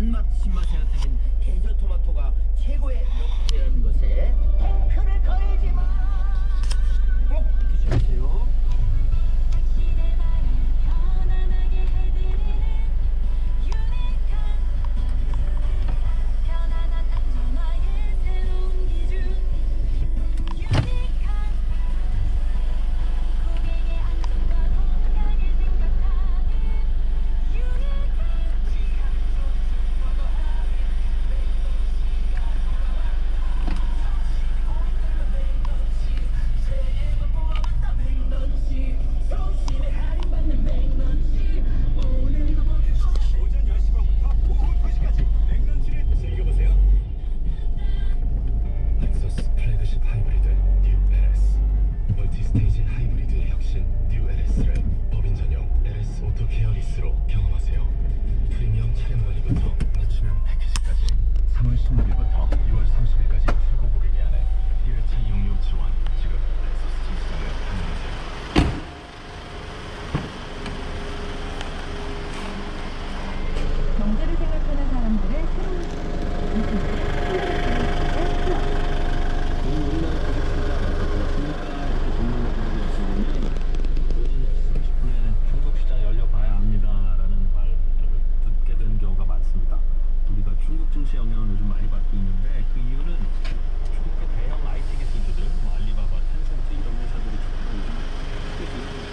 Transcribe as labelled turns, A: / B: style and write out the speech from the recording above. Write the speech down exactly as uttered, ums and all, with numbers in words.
A: 단맛 신맛을 느낀 대저 토마토가 최고의 명품이라는 것에 대표를 걸지마. 꼭 드셔보세요.
B: 스테이지 하이브리드의 혁신 뉴 엘에스를 법인 전용 엘에스 오토 케어 리스로 경험하세요. 프리미엄 차량 관리부터 맞춤형 패키지까지 삼월 십육일부터 유월 삼십일까지 최고 고객에 한해 일 회차 이용료 지원. 지금 렉서스 진시장을 방문하세요.
C: 경제를 생각하는 사람들의 새로운
D: 중국 시장 열려봐야 합니다라는 말을 듣게 되는 경우가 많습니다. 우리가 중국 증시 영향을 요즘 많이 받고 있는데 그 이유는 중국의 대형 아이티 기술들은 뭐 알리바바, 텐센트 이런 회사들이 요즘 크게